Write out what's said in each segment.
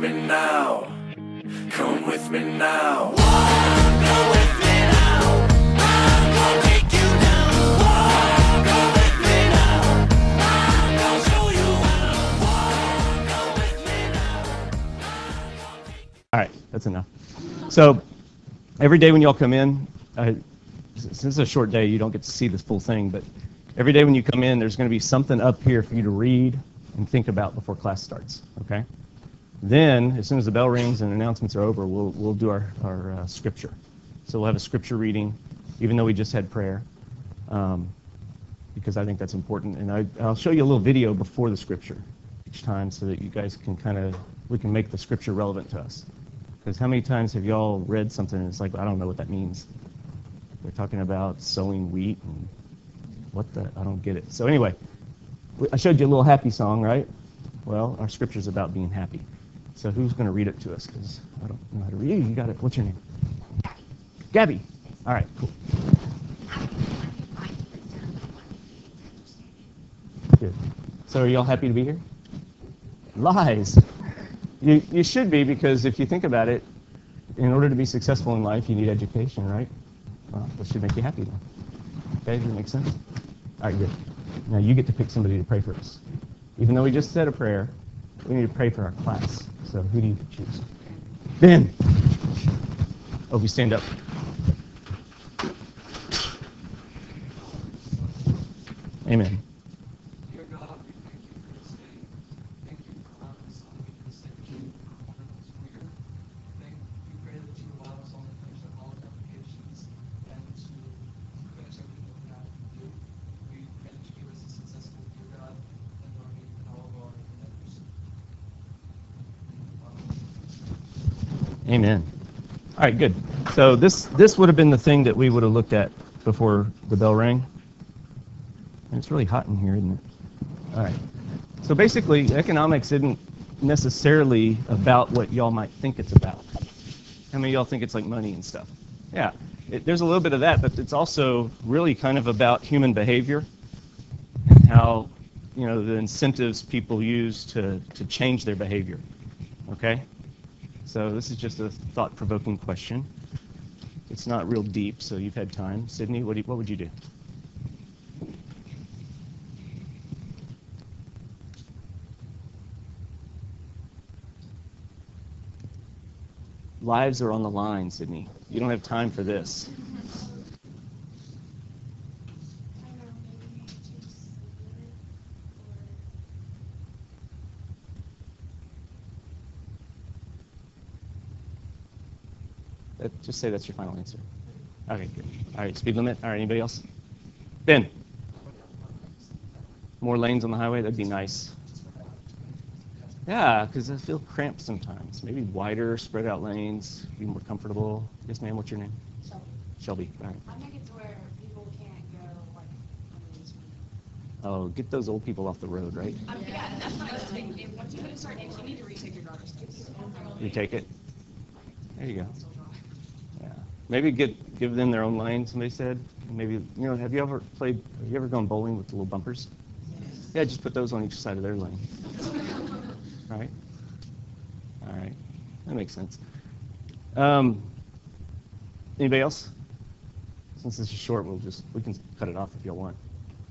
me now. Come with me now. Go with me now. I'm gonna take you down. Go with me now. I'm gonna show you how. Go with me now. All right, that's enough. So every day when y'all come in, since it's a short day, you don't get to see this full thing, but every day when you come in, there's going to be something up here for you to read and think about before class starts, okay? Then, as soon as the bell rings and announcements are over, we'll do our scripture. So we'll have a scripture reading, even though we just had prayer, because I think that's important. And I'll show you a little video before the scripture each time so that you guys can we can make the scripture relevant to us. Because how many times have y'all read something and it's like, I don't know what that means. They're talking about sowing wheat and I don't get it. So anyway, I showed you a little happy song, right? Well, our scripture's about being happy. So who's going to read it to us? Because I don't know how to read. You got it. What's your name? Gabby. All right, cool. Good. So are y'all happy to be here? Lies. You should be, because if you think about it, in order to be successful in life, you need education, right? Well, that should make you happy then. Okay, does that make sense? All right, good. Now you get to pick somebody to pray for us. Even though we just said a prayer, we need to pray for our class. So who do you choose? Ben. Oh, we stand up. Amen. Dear God, we thank you for this day. Thank you for allowing us to meet this day for you for one of those weird. We pray that you allow us all to finish our college applications and to finish everything that we have to do. We pray that you give us a successful year, God, and Lord, and all of our endeavors. Amen. All right, good. So this would have been the thing that we would have looked at before the bell rang. And it's really hot in here, isn't it? All right. So basically, economics isn't necessarily about what y'all might think it's about. How many of y'all think it's like money and stuff? Yeah. There's a little bit of that, but it's also really kind of about human behavior and how, the incentives people use to change their behavior. Okay? So this is just a thought-provoking question. It's not real deep, so you've had time. Sydney, what would you do? Lives are on the line, Sydney. You don't have time for this. Just say that's your final answer. Okay, good. All right, speed limit. All right, anybody else? Ben. More lanes on the highway? That'd be nice. Yeah, because I feel cramped sometimes. Maybe wider, spread out lanes, be more comfortable. Yes, ma'am, what's your name? Shelby. Shelby, all right. I make it to where people can't go, like, on the street. Oh, get those old people off the road, right? Yeah, that's what I was thinking. Once you put a certain age, you need to retake your driver's test. Retake it? There you go. Yeah. Maybe give them their own lane, somebody said. Maybe, have you ever gone bowling with the little bumpers? Yeah, just put those on each side of their lane. All right. All right. That makes sense. Anybody else? Since this is short, we can cut it off if y'all want.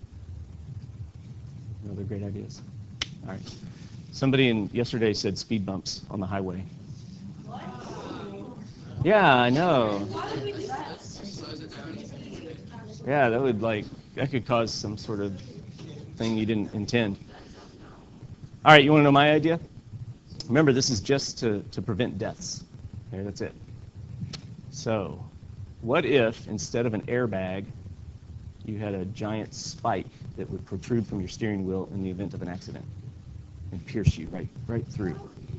No other great ideas? All right. Somebody yesterday said speed bumps on the highway. What? Yeah, I know. Why would we do that? Yeah, that could cause some sort of thing you didn't intend. All right, you want to know my idea? Remember, this is just to prevent deaths. Okay, that's it. So, what if instead of an airbag, you had a giant spike that would protrude from your steering wheel in the event of an accident and pierce you right through?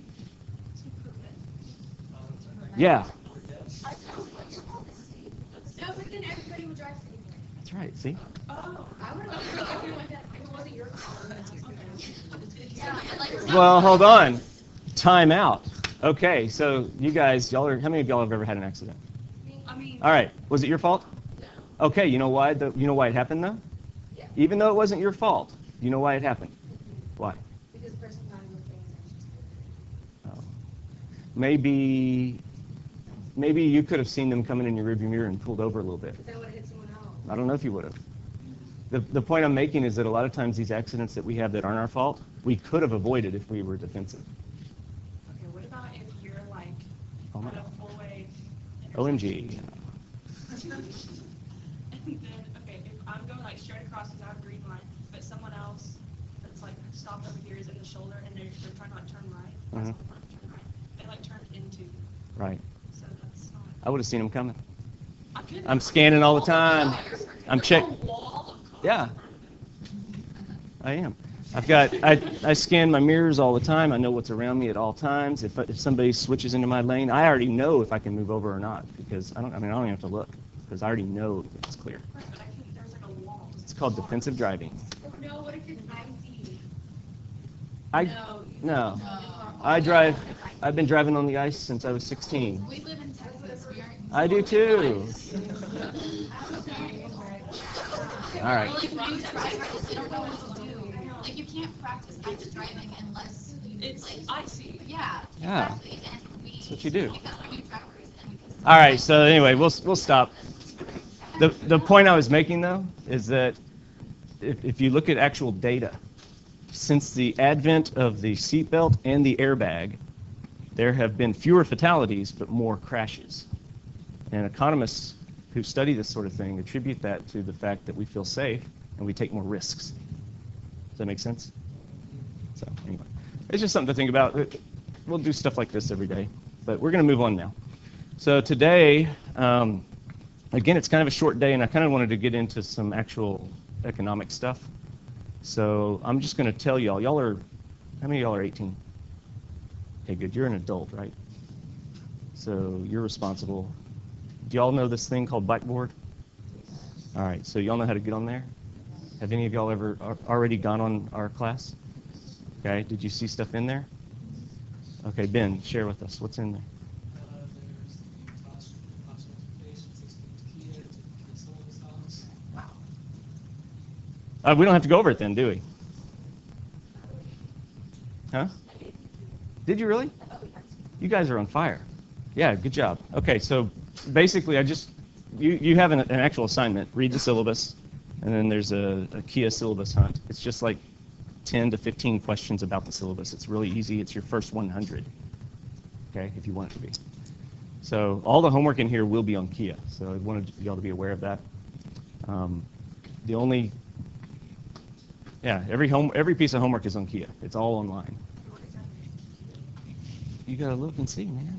Yeah. No, but then everybody would drive safely. That's right. See? Oh, I would have thought everyone that it wasn't your fault. Well, hold on. Time out. Okay, so you guys, how many of y'all have ever had an accident? I mean, All right. Was it your fault? Okay. You know why? You know why it happened though? Yeah. Even though it wasn't your fault, you know why it happened? Why? because the person thought he was paying attention to it. Oh. maybe you could have seen them coming in your rearview mirror and pulled over a little bit. But that would have hit someone else. I don't know if you would have. The point I'm making is that a lot of times these accidents that we have that aren't our fault, we could have avoided if we were defensive. Okay, what about if you're like Oh my on a God. full wave? OMG. And then, okay, if I'm going like straight across without a green light, but someone else that's like stopped over here is in the shoulder and they're trying to like turn right. Mhm. Turn right. They like turn into you. Right. So that's not. I would have seen them coming. I couldn't. I'm scanning all the time. I'm checking. Yeah, I am. I scan my mirrors all the time. I know what's around me at all times. If somebody switches into my lane, I already know if I can move over or not because I don't even have to look because I already know if it's clear. Right, but I couldn't. There's like a wall. It's called defensive driving. No, what if it's icy? No. I've been driving on the ice since I was 16. We live in Texas. We aren't. I do too. All right. Like new drivers, they don't know what to do. Like you can't practice ice driving unless you It's like. icy. Yeah. Yeah. Exactly. And we. That's what you do. Because we're new drivers and because. All right. So anyway, we'll stop. The point I was making though is that if you look at actual data, since the advent of the seatbelt and the airbag, there have been fewer fatalities but more crashes. And economists who study this sort of thing attribute that to the fact that we feel safe and we take more risks. Does that make sense? So anyway, it's just something to think about. We'll do stuff like this every day, but we're going to move on now. So today, again, it's kind of a short day, and I kind of wanted to get into some actual economic stuff. So I'm just going to tell y'all. How many of y'all are 18? Okay, good. You're an adult, right? So you're responsible. Do y'all know this thing called Blackboard? All right, so y'all know how to get on there? Have any of y'all ever already gone on our class? Okay, did you see stuff in there? Okay, Ben, share with us. What's in there? There's the class notifications, it's Kia, it's syllabus. Wow. We don't have to go over it then, do we? Huh? Did you really? You guys are on fire. Yeah, good job. Okay, so basically you have an actual assignment. Read the syllabus, and then there's a Kia syllabus hunt. It's just like 10 to 15 questions about the syllabus. It's really easy. It's your first 100, okay, if you want it to be. So all the homework in here will be on Kia, so I wanted y'all to be aware of that. Every piece of homework is on Kia. It's all online. You gotta look and see, man.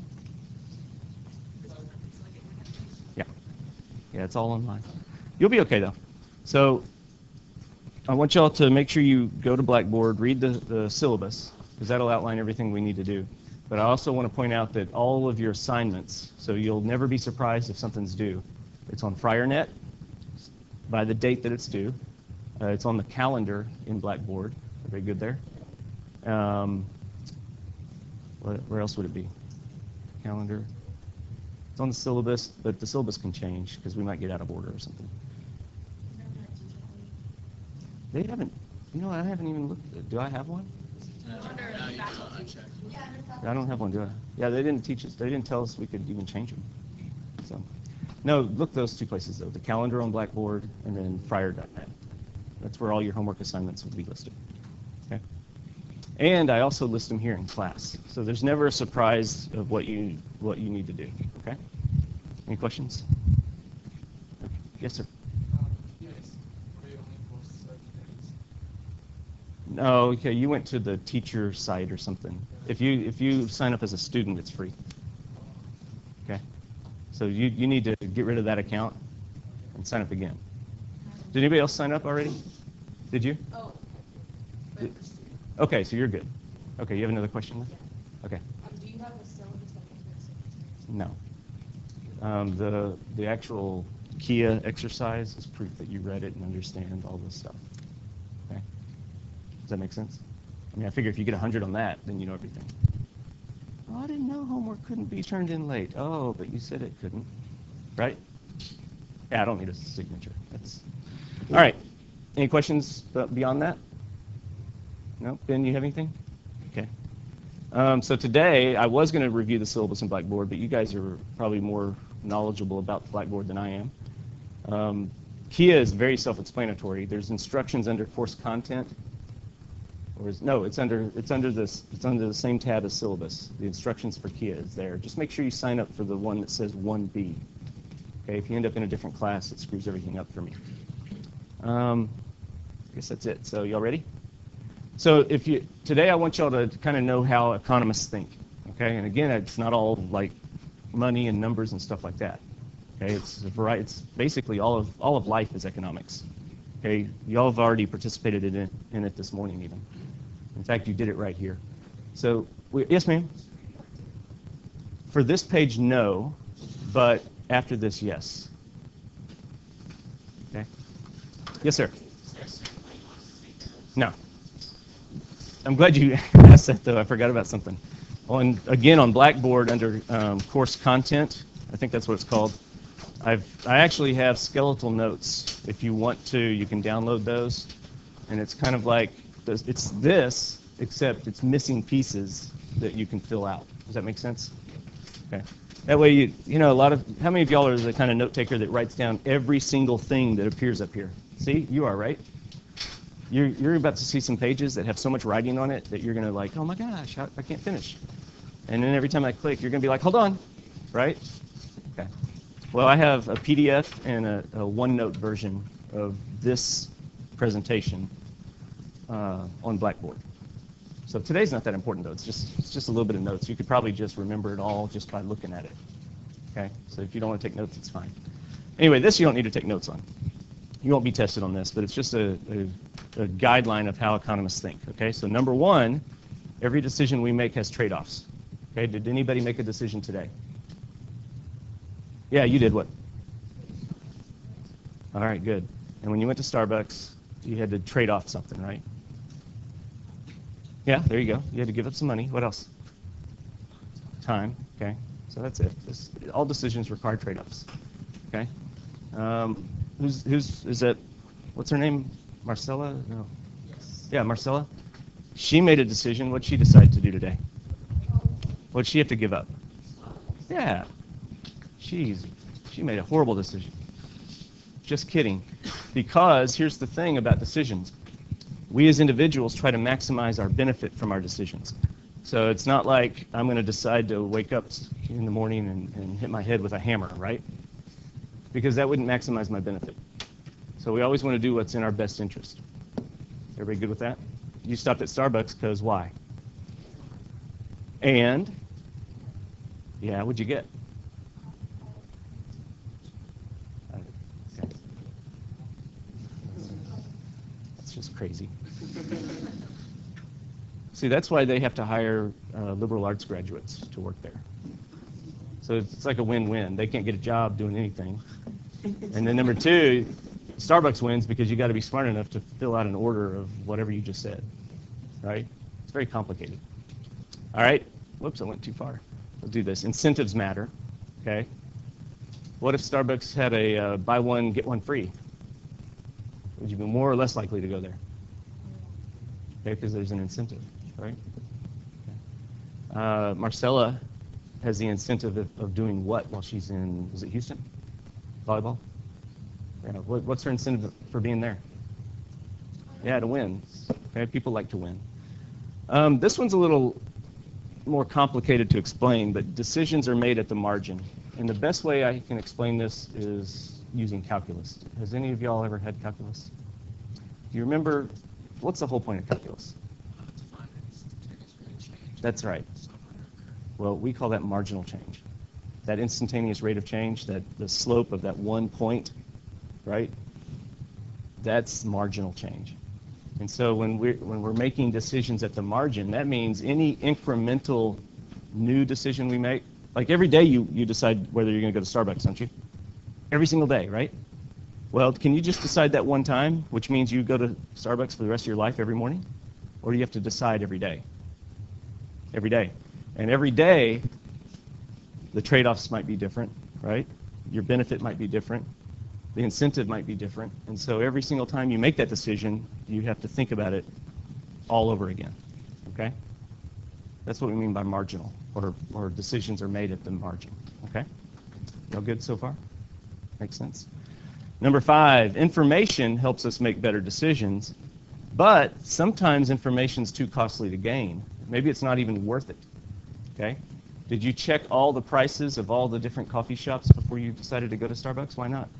Yeah, it's all online. You'll be okay though. So I want y'all to make sure you go to Blackboard, read the syllabus, because that'll outline everything we need to do. But I also want to point out that all of your assignments, so you'll never be surprised if something's due. It's on FryerNet by the date that it's due. It's on the calendar in Blackboard. Everybody good there? Where else would it be? Calendar. It's on the syllabus, but the syllabus can change because we might get out of order or something. They haven't, I haven't even looked. Do I have one? I don't have one, do I? Yeah, they didn't teach us. They didn't tell us we could even change them. So, no, look those two places though. The calendar on Blackboard and then fryer.net. That's where all your homework assignments will be listed. Okay. And I also list them here in class. So there's never a surprise of what you need to do. Okay? Any questions? Okay. Yes, sir. Yes, for your only for certain days. No, okay, you went to the teacher site or something. If you sign up as a student, it's free. Okay? So you need to get rid of that account and sign up again. Did anybody else sign up already? Did you? Oh. Okay, so you're good. Okay, you have another question then? Okay. Do you have a syllabus that makes it? No. The actual Kia exercise is proof that you read it and understand all this stuff. Okay? Does that make sense? I mean, I figure if you get 100 on that, then you know everything. Oh, I didn't know homework couldn't be turned in late. Oh, but you said it couldn't. Right? Yeah, I don't need a signature. All right. Any questions beyond that? No? Ben, you have anything? Okay. So today, I was going to review the syllabus in Blackboard, but you guys are probably more knowledgeable about Blackboard than I am. Kia is very self-explanatory. There's instructions under course content. No, it's under the same tab as syllabus. The instructions for Kia is there. Just make sure you sign up for the one that says 1B. Okay, if you end up in a different class, it screws everything up for me. I guess that's it. So y'all ready? So today I want y'all to kind of know how economists think. Okay, and again, it's not all like money and numbers and stuff like that. Okay, it's a variety. It's basically all of life is economics. Okay, y'all have already participated in it this morning even. In fact, you did it right here. So, yes, ma'am? For this page, no, but after this, yes. Okay. Yes, sir. No. I'm glad you asked that, though. I forgot about something. Again, on Blackboard under course content, I think that's what it's called, I actually have skeletal notes. If you want to, you can download those. And it's kind of like, it's this, except it's missing pieces that you can fill out. Does that make sense? Okay. That way, how many of y'all are the kind of note taker that writes down every single thing that appears up here? See, you are, right? You're about to see some pages that have so much writing on it that you're going to like, oh my gosh, I can't finish. And then every time I click, you're going to be like, hold on, right? Okay. Well, I have a PDF and a OneNote version of this presentation on Blackboard. So today's not that important, though. It's just a little bit of notes. You could probably just remember it all just by looking at it. Okay? So if you don't want to take notes, it's fine. Anyway, this you don't need to take notes on. You won't be tested on this, but it's just a guideline of how economists think. Okay? So number one, every decision we make has trade-offs. Okay? Did anybody make a decision today? Yeah, you did what? All right, good. And when you went to Starbucks, you had to trade off something, right? Yeah, there you go. You had to give up some money. What else? Time. Okay. So that's it. All decisions require trade-offs. Okay. Is that? What's her name? Marcella? No. Yes. Yeah, Marcella. She made a decision. What'd she decide to do today? What'd she have to give up? Yeah. She made a horrible decision. Just kidding. Because here's the thing about decisions. We as individuals try to maximize our benefit from our decisions. So it's not like I'm going to decide to wake up in the morning and hit my head with a hammer, right? Because that wouldn't maximize my benefit. So we always want to do what's in our best interest. Everybody good with that? You stopped at Starbucks because why? And, yeah, what'd you get? Just crazy. See, that's why they have to hire liberal arts graduates to work there. So it's like a win-win. They can't get a job doing anything. And then number two, Starbucks wins because you got to be smart enough to fill out an order of whatever you just said, right? It's very complicated. All right. Whoops, I went too far. We'll do this. Incentives matter. Okay. What if Starbucks had a buy one, get one free? Would you be more or less likely to go there? Okay, because there's an incentive, right? Okay. Marcella has the incentive of doing what while she's in, is it Houston? Volleyball? Yeah, what's her incentive for being there? Yeah, to win. Okay, people like to win. This one's a little more complicated to explain, but decisions are made at the margin. And the best way I can explain this is using calculus. Has any of y'all ever had calculus? Do you remember, what's the whole point of calculus? That's right. Well, we call that marginal change. That instantaneous rate of change, that the slope of that 1 point, right? That's marginal change. And so when we're making decisions at the margin, that means any incremental new decision we make, like every day you decide whether you're going to go to Starbucks, don't you? Every single day, right? Well, can you just decide that one time, which means you go to Starbucks for the rest of your life every morning? Or do you have to decide every day? Every day. And every day, the trade-offs might be different, right? Your benefit might be different. The incentive might be different. And so every single time you make that decision, you have to think about it all over again, okay? That's what we mean by marginal, or decisions are made at the margin. Okay? All good so far? Makes sense? Number 5, information helps us make better decisions, but sometimes information's too costly to gain. Maybe it's not even worth it. Okay? Did you check all the prices of all the different coffee shops before you decided to go to Starbucks? Why not?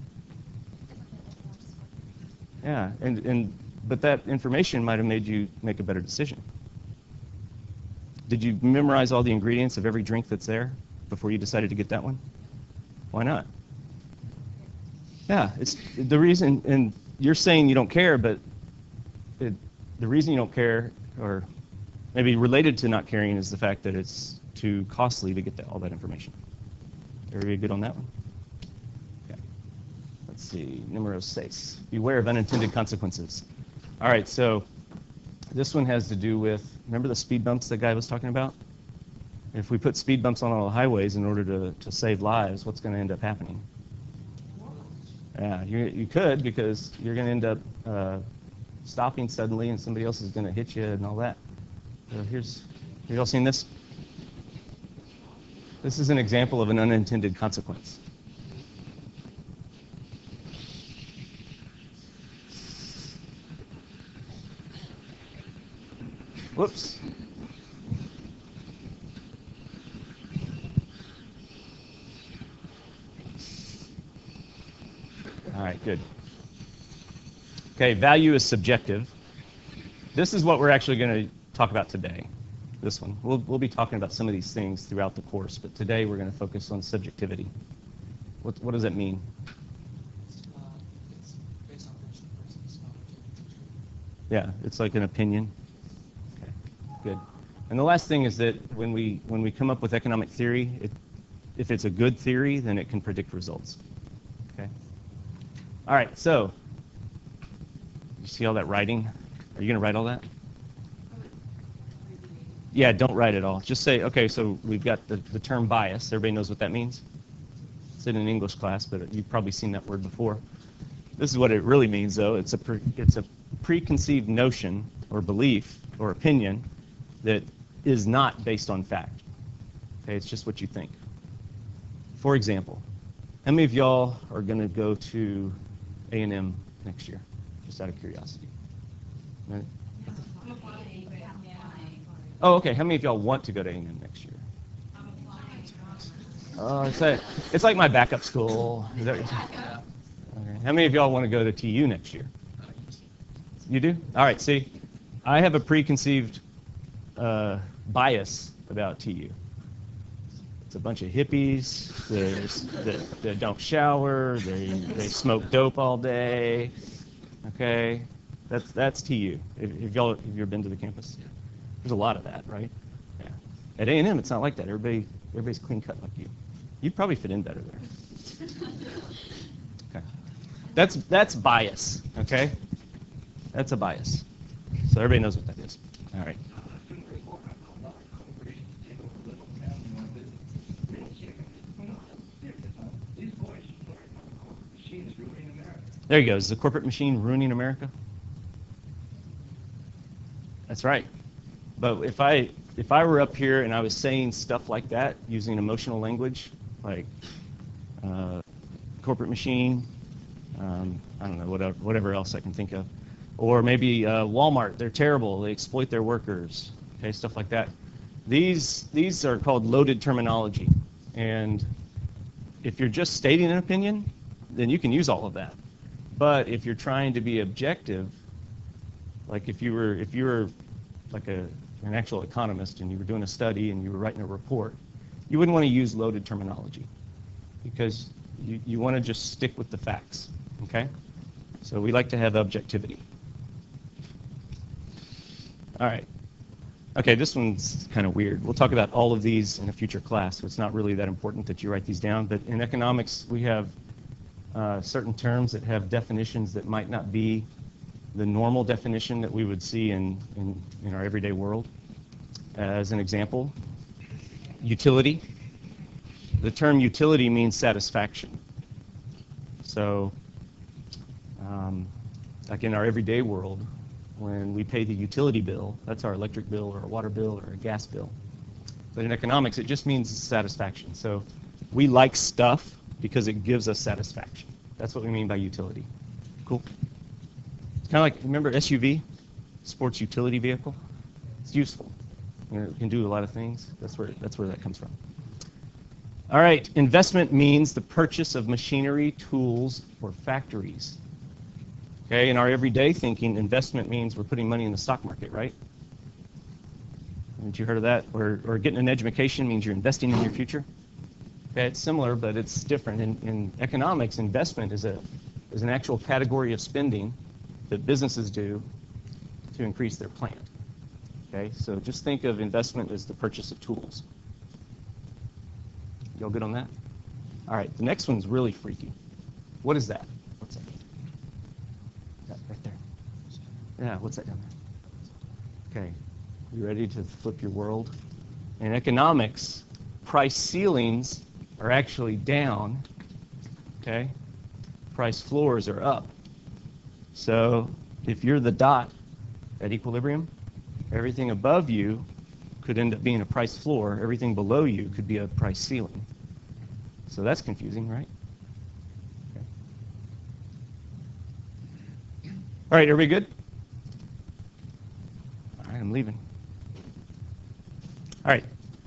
Yeah, but that information might have made you make a better decision. Did you memorize all the ingredients of every drink that's there before you decided to get that one? Why not? Yeah, it's the reason, and you're saying you don't care, but the reason you don't care, or maybe related to not caring, is the fact that it's too costly to get all that information. Everybody good on that one? Okay. Let's see, numero 6. Beware of unintended consequences. All right, so this one has to do with, remember the speed bumps that guy was talking about? If we put speed bumps on all the highways in order to save lives, what's going to end up happening? Yeah, you could, because you're going to end up stopping suddenly and somebody else is going to hit you and all that. So have you all seen this? This is an example of an unintended consequence. Whoops. All right, good. Okay, value is subjective. This is what we're actually going to talk about today, this one. We'll be talking about some of these things throughout the course, but today we're going to focus on subjectivity. What does that mean? It's based on person's knowledge. Yeah, it's like an opinion. Okay, good. And the last thing is that when we come up with economic theory, if it's a good theory, then it can predict results. Okay. All right, so you see all that writing? Are you going to write all that? Yeah, don't write it all. Just say, okay, so we've got the term bias. Everybody knows what that means? It's in an English class, but you've probably seen that word before. This is what it really means, though. It's a preconceived notion or belief or opinion that is not based on fact. Okay, it's just what you think. For example, how many of y'all are going to go to A&M next year, just out of curiosity? Right? Oh, okay. How many of y'all want to go to A&M next year? Oh, it's like my backup school. Is that what you're saying? Okay. How many of y'all want to go to TU next year? You do? All right. See, I have a preconceived bias about TU. It's a bunch of hippies that don't shower. They smoke dope all day. Okay, that's TU. Have you ever been to the campus? There's a lot of that, right? Yeah. At A&M, it's not like that. Everybody's clean cut like you. You'd probably fit in better there. Okay. That's bias. Okay. That's a bias. So everybody knows what that is. All right. There you go. Is the corporate machine ruining America? That's right. But if I were up here and I was saying stuff like that using emotional language, like corporate machine, I don't know, whatever else I can think of, or maybe Walmart, they're terrible, they exploit their workers, okay, stuff like that. These are called loaded terminology, and if you're just stating an opinion, then you can use all of that. But if you're trying to be objective, like if you were like an actual economist and you were doing a study and you were writing a report, you wouldn't want to use loaded terminology because you want to just stick with the facts, okay? So we like to have objectivity. All right. Okay, this one's kind of weird. We'll talk about all of these in a future class, so it's not really that important that you write these down. But in economics, we have certain terms that have definitions that might not be the normal definition that we would see in our everyday world. As an example, utility. The term utility means satisfaction. So, like in our everyday world, when we pay the utility bill, that's our electric bill or a water bill or a gas bill, But in economics, it just means satisfaction. So we like stuff because it gives us satisfaction. That's what we mean by utility. Cool. It's kind of like, remember SUV, sports utility vehicle? It's useful. You know, it can do a lot of things. That's where that comes from. All right, investment means the purchase of machinery, tools, or factories. Okay, in our everyday thinking, investment means we're putting money in the stock market, right? Haven't you heard of that? Or getting an education means you're investing in your future. Okay, it's similar, but it's different. In economics, investment is an actual category of spending that businesses do to increase their plant. Okay, so just think of investment as the purchase of tools. Y'all good on that? All right, the next one's really freaky. What is that? What's that? That right there. Yeah, what's that down there? Okay, you ready to flip your world? In economics, price ceilings are actually down, okay? Price floors are up. So if you're the dot at equilibrium, everything above you could end up being a price floor. Everything below you could be a price ceiling. So that's confusing, right? Okay. All right, everybody good? All right, I'm leaving. All right.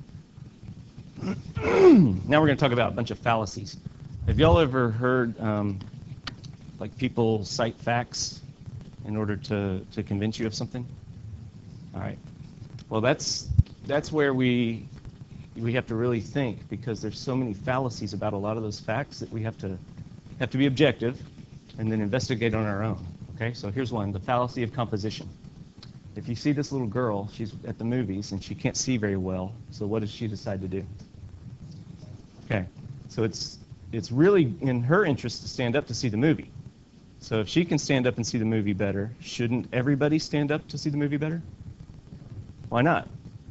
Now we're going to talk about a bunch of fallacies. Have y'all ever heard like people cite facts in order to convince you of something? All right. Well, that's where we have to really think, because there's so many fallacies about a lot of those facts that we have to be objective and then investigate on our own. Okay? So here's one: the fallacy of composition. If you see this little girl, she's at the movies and she can't see very well. So what does she decide to do? Okay. So it's really in her interest to stand up to see the movie. So if she can stand up and see the movie better, shouldn't everybody stand up to see the movie better? Why not?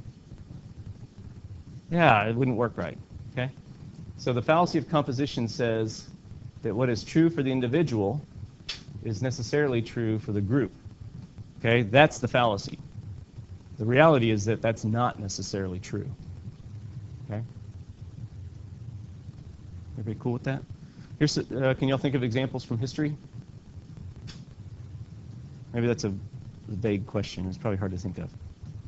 Yeah, it wouldn't work right. Okay? So the fallacy of composition says that what is true for the individual is necessarily true for the group. Okay? That's the fallacy. The reality is that that's not necessarily true. Okay? Everybody cool with that? Here's can y'all think of examples from history? Maybe that's a vague question. It's probably hard to think of.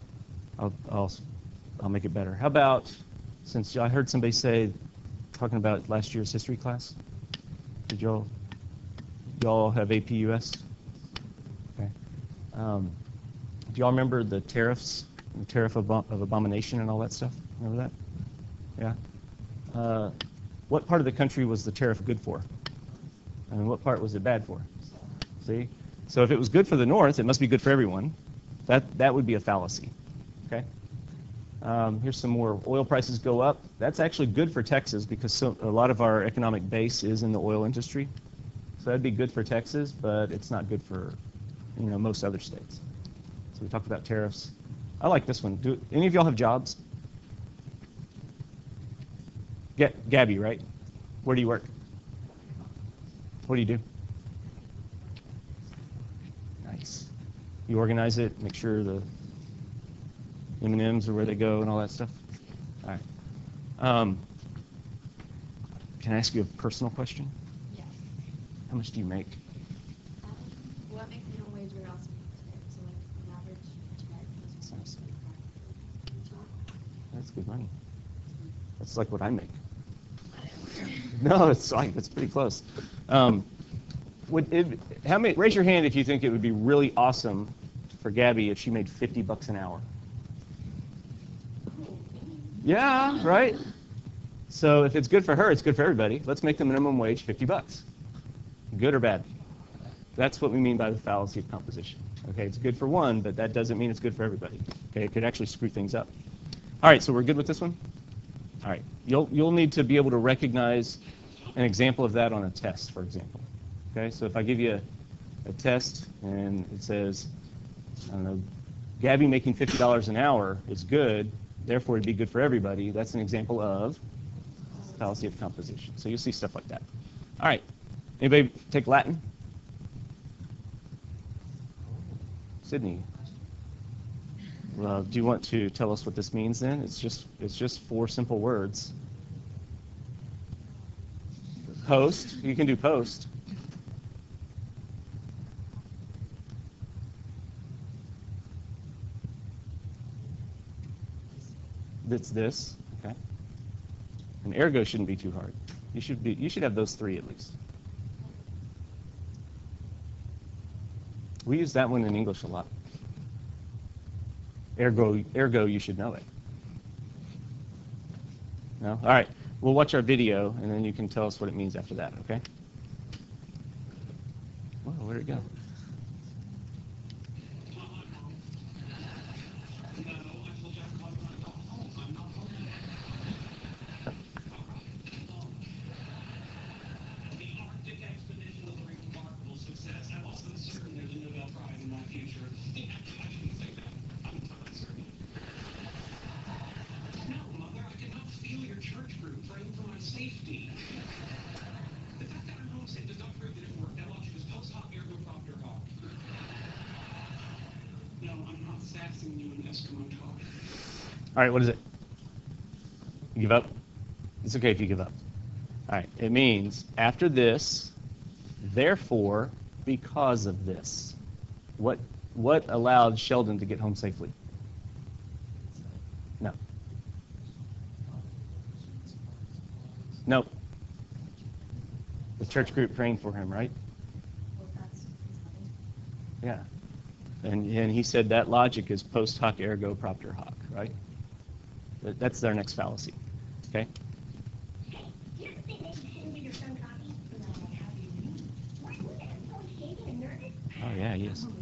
I'll make it better. How about, since I heard somebody say, talking about last year's history class, did y'all have AP US? Okay. Do y'all remember the tariffs, the tariff of abomination and all that stuff? Remember that? Yeah. What part of the country was the tariff good for? And what part was it bad for? See? So if it was good for the North, it must be good for everyone. That would be a fallacy. Okay? Here's some more. Oil prices go up. That's actually good for Texas, because a lot of our economic base is in the oil industry. So that'd be good for Texas, but it's not good for most other states. So we talked about tariffs. I like this one. Do any of y'all have jobs? Gabby, right? Where do you work? What do you do? Nice. You organize it, make sure the M&Ms are where they go and all that stuff? All right. Can I ask you a personal question? Yes. How much do you make? What makes minimum wage or else so like an average check? That's good money. That's like what I make. No, it's pretty close. Raise your hand if you think it would be really awesome for Gabby if she made $50 an hour. Yeah, right? So if it's good for her, it's good for everybody. Let's make the minimum wage $50. Good or bad? That's what we mean by the fallacy of composition. Okay, it's good for one, but that doesn't mean it's good for everybody. Okay, it could actually screw things up. All right, so we're good with this one? All right, you'll need to be able to recognize an example of that on a test, for example. Okay, so if I give you a test and it says, I don't know, Gabby making $50 an hour is good, therefore it'd be good for everybody, that's an example of fallacy of composition. So you'll see stuff like that. All right, anybody take Latin? Sydney. Well, do you want to tell us what this means then? It's just four simple words. Post. You can do post. It's this. Okay. And ergo shouldn't be too hard. You should have those three at least. We use that one in English a lot. Ergo, you should know it. No? All right. We'll watch our video, and then you can tell us what it means after that, okay? Whoa, where'd it go? All right, what is it? You give up? It's okay if you give up. All right, it means after this, therefore, because of this. What allowed Sheldon to get home safely? No. No. The church group praying for him, right? Yeah. And he said that logic is post hoc ergo propter hoc, right? That's their next fallacy. Okay? Oh, yeah, he is.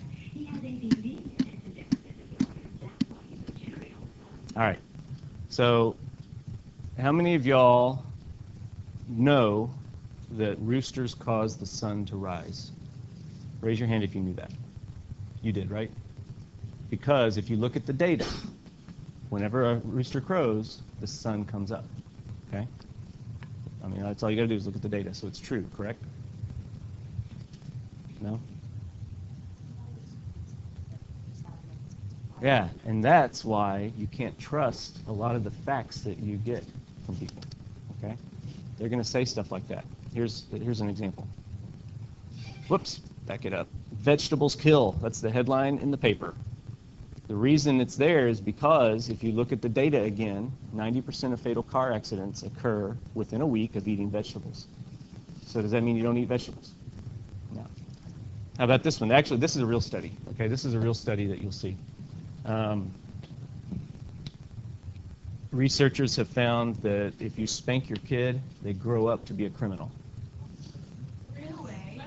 All right. So, how many of y'all know that roosters cause the sun to rise? Raise your hand if you knew that. You did, right? Because if you look at the data, whenever a rooster crows, the sun comes up. Okay? I mean, that's all you got to do is look at the data. So it's true, correct? No? Yeah, and that's why you can't trust a lot of the facts that you get from people. Okay? They're going to say stuff like that. Here's an example. Whoops, back it up. Vegetables kill. That's the headline in the paper. The reason it's there is because if you look at the data again, 90% of fatal car accidents occur within a week of eating vegetables. So does that mean you don't eat vegetables? No. How about this one? Actually, this is a real study. Okay, this is a real study that you'll see. Researchers have found that if you spank your kid, they grow up to be a criminal. Really?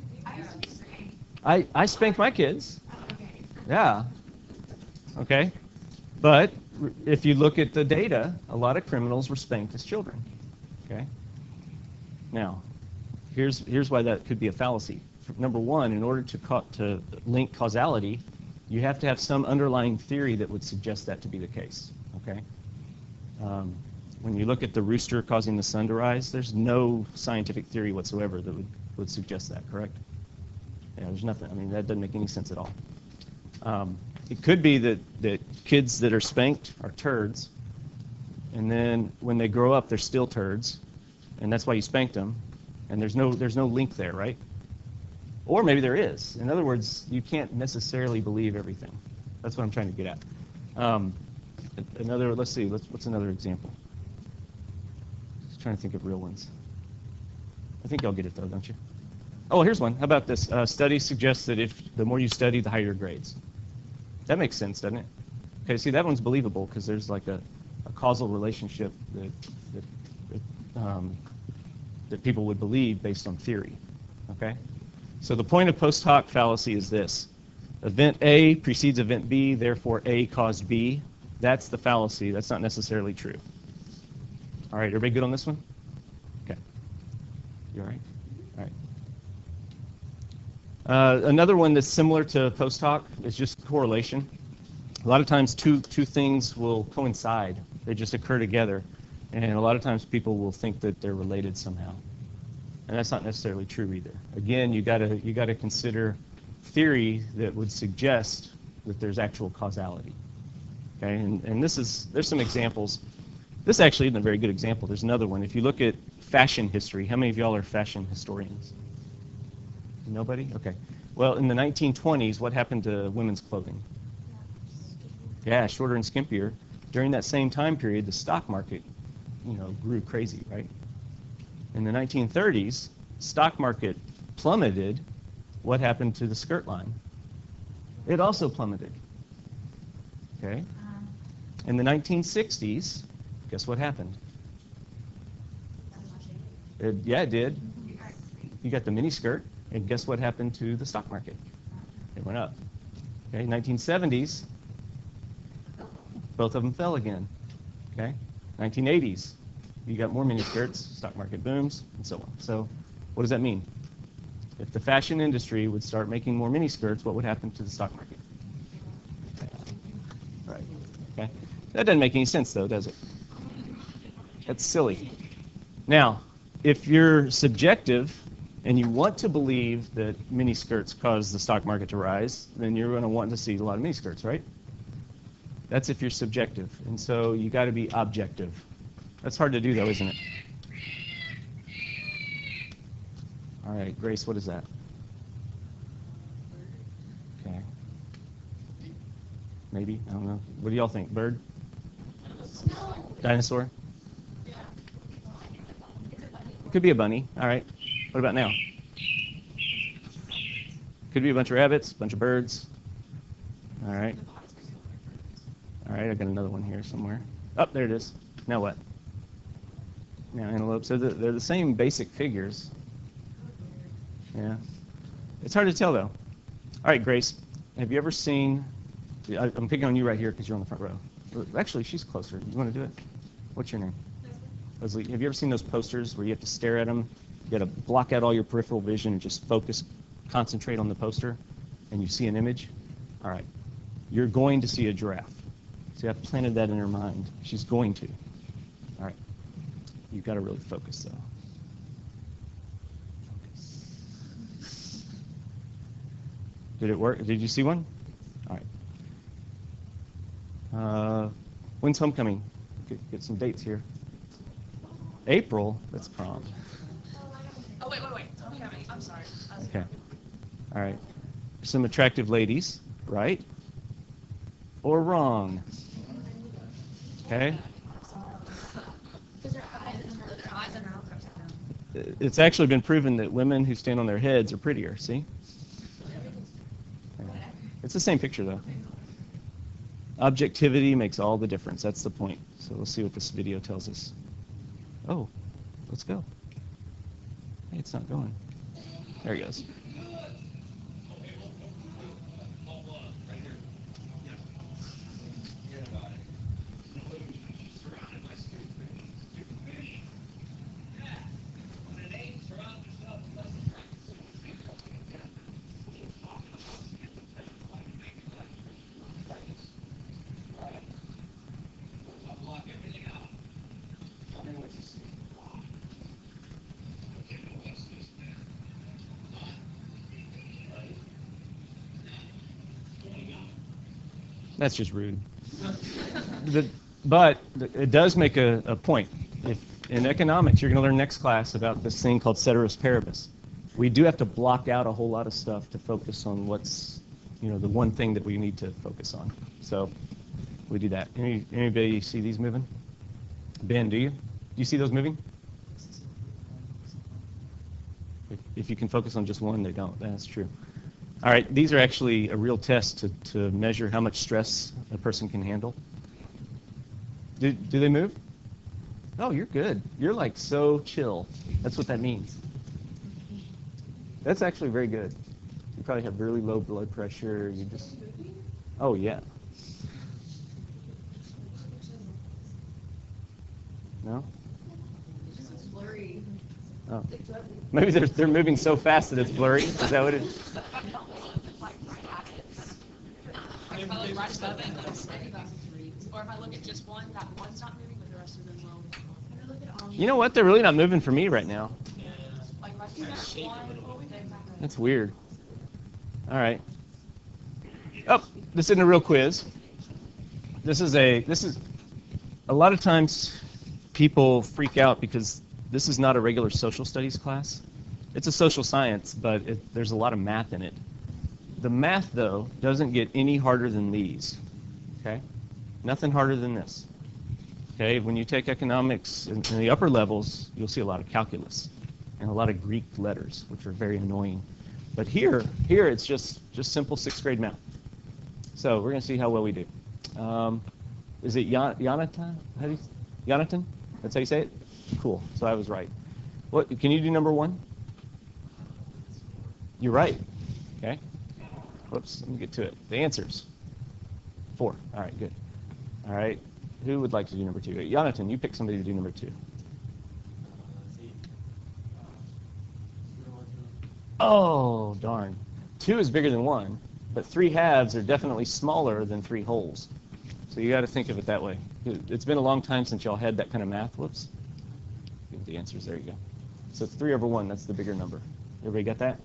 I spank my kids. Yeah. Okay. But if you look at the data, a lot of criminals were spanked as children. Okay. Now, here's why that could be a fallacy. Number one, in order to link causality, you have to have some underlying theory that would suggest that to be the case. Okay. When you look at the rooster causing the sun to rise, there's no scientific theory whatsoever that would suggest that, correct? Yeah, there's nothing. I mean, that doesn't make any sense at all. It could be that kids that are spanked are turds, and then when they grow up, they're still turds, and that's why you spanked them, and there's no link there, right? Or maybe there is. In other words, you can't necessarily believe everything. That's what I'm trying to get at. Let's see. What's another example? Just trying to think of real ones. I think y'all get it though, don't you? Oh, here's one. How about this? Studies suggest that if the more you study, the higher your grades. That makes sense, doesn't it? Okay, see, that one's believable because there's like a causal relationship that people would believe based on theory. Okay? So the point of post hoc fallacy is this. Event A precedes event B, therefore A caused B. That's the fallacy. That's not necessarily true. All right, everybody good on this one? Okay. You all right? All right. Another one that's similar to post hoc is just correlation. A lot of times two things will coincide. They just occur together. And a lot of times people will think that they're related somehow. And that's not necessarily true either. Again, you gotta consider theory that would suggest that there's actual causality. Okay, and there's some examples. This actually isn't a very good example. There's another one. If you look at fashion history, how many of y'all are fashion historians? Nobody? Okay. Well, in the 1920s, what happened to women's clothing? Yeah, shorter and skimpier. During that same time period, the stock market, grew crazy, right? In the 1930s, stock market plummeted. What happened to the skirt line? It also plummeted. Okay. In the 1960s, guess what happened? It did. You got the mini skirt, and guess what happened to the stock market? It went up. Okay, 1970s, both of them fell again. Okay, 1980s, you got more mini skirts, stock market booms, and so on. So, what does that mean? If the fashion industry would start making more mini skirts, what would happen to the stock market? Right. Okay. That doesn't make any sense, though, does it? That's silly. Now, if you're subjective and you want to believe that mini skirts cause the stock market to rise, then you're going to want to see a lot of mini skirts, right? That's if you're subjective. And so you got to be objective. That's hard to do, though, isn't it? All right, Grace, what is that? Okay. Maybe, I don't know. What do y'all think? Bird? Dinosaur? Could be a bunny. All right. What about now? Could be a bunch of rabbits, a bunch of birds. All right. All right, I got another one here somewhere. Oh, there it is. Now what? Now antelope. So they're the same basic figures. Yeah. It's hard to tell, though. All right, Grace, have you ever seen... I'm picking on you right here because you're on the front row. Actually, she's closer. You want to do it? What's your name? Leslie. Have you ever seen those posters where you have to stare at them? You got to block out all your peripheral vision and just focus, concentrate on the poster, and you see an image? All right. You're going to see a giraffe. See, I've planted that in her mind. She's going to. All right. You've got to really focus, though. Did it work? Did you see one? All right. When's homecoming? Get some dates here. April? That's prom. Oh, wait. Homecoming. I'm sorry. Okay. All right. Some attractive ladies, right? Or wrong? Okay. It's actually been proven that women who stand on their heads are prettier, see? It's the same picture, though. Objectivity makes all the difference. That's the point. So we'll see what this video tells us. Oh, let's go. Hey, it's not going. There he goes. That's just rude. But it does make a point. If in economics, you're going to learn next class about this thing called ceteris paribus. We do have to block out a whole lot of stuff to focus on what's, the one thing that we need to focus on. So we do that. Anybody see these moving? Ben, do you? Do you see those moving? If you can focus on just one, they don't. That's true. All right, these are actually a real test to measure how much stress a person can handle. Do they move? Oh, you're good. You're like so chill. That's what that means. That's actually very good. You probably have really low blood pressure. You just... Oh, yeah. No? It's just blurry. Oh. Maybe they're moving so fast that it's blurry. Is that what it is? If I look right above it, that's or if I look at just one, that one's not moving, but the rest of them will. You know what? They're really not moving for me right now. Like right there, one, then That's weird. All right. Oh, this isn't a real quiz. This is a lot of times people freak out because this is not a regular social studies class. It's a social science, but there's a lot of math in it. The math, though, doesn't get any harder than these. Okay? Nothing harder than this. Okay? When you take economics in the upper levels, you'll see a lot of calculus and a lot of Greek letters, which are very annoying. But here it's just simple 6th grade math. So we're going to see how well we do. Is it Jonathan? Jonathan? That's how you say it? Cool. So I was right. What? Can you do number 1? You're right. Okay. Whoops. Let me get to it. The answers. 4. All right. Good. All right. Who would like to do number 2? Jonathan, you pick somebody to do number 2. Oh, darn. 2 is bigger than 1, but 3 halves are definitely smaller than 3 wholes. So you got to think of it that way. It's been a long time since y'all had that kind of math. Whoops. Give the answers. There you go. So it's 3 over 1. That's the bigger number. Everybody got that?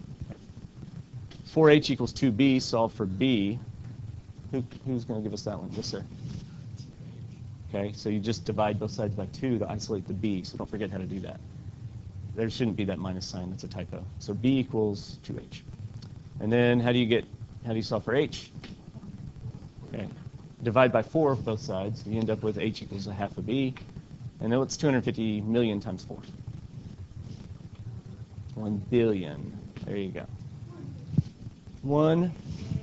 4h equals 2b. Solve for b. Who's going to give us that one? Yes, sir. Okay, so you just divide both sides by 2 to isolate the b, so don't forget how to do that. There shouldn't be that minus sign. That's a typo. So b equals 2h. And then how do you solve for h? Okay, divide by 4 both sides. You end up with h equals a half of b. And then what's 250 million times 4? 1 billion. There you go. 1